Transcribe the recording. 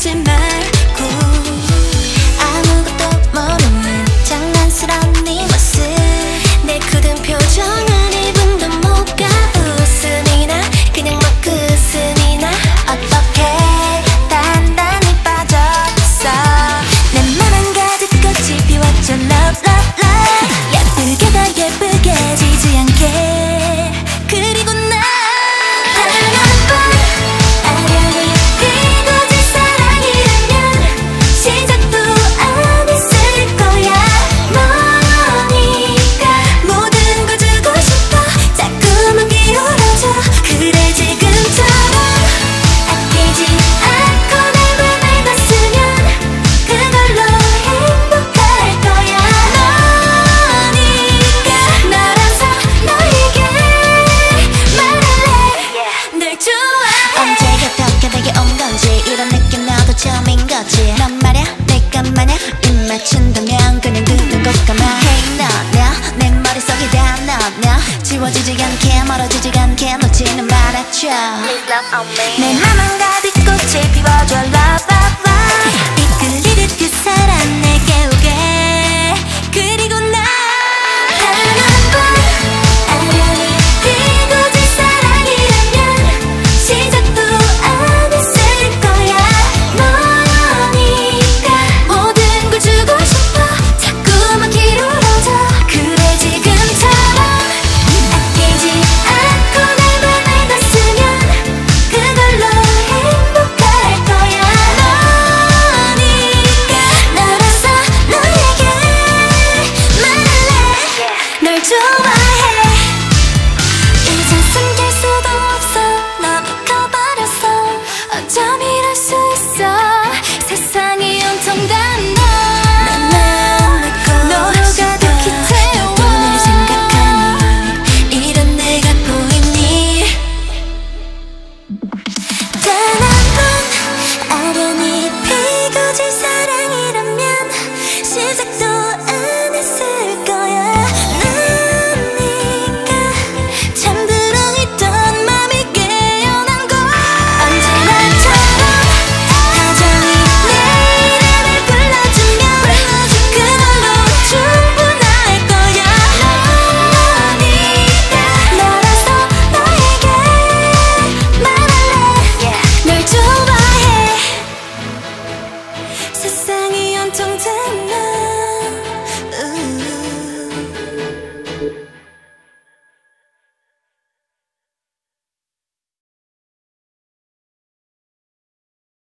하지 말고 아무것도 모르는 장난스러운 네 모습 내 굳은 표정은 1분도 못 가 웃음이나 그냥 뭐 웃음이나 어떻게 단단히 빠졌어 내 맘은 가득 꽃이 피웠죠 love love love 예쁘게 더 예쁘게 지지 않게 그리고 나 아련히 이루어질 사랑이라면 시작도 안 했을 거야 너니까 모든 걸 주고 싶어 자꾸만 기울어져 그래 지금처럼 아끼지 않고 날 보내봤으면 그걸로 행복할 거야 너니까 너라서 너에게 말할래 널 좋아해 언제 어떻게 내게 온 건지 이런 느낌 나도 처음인 거지 넌 말야 내가 마냥 입 맞춘다면 그냥 듣는 것까만 Hey 너내 머릿속에 다 넣어 지워지지 않게 멀어지지 않게 놓지는 말아줘 Please love on me 내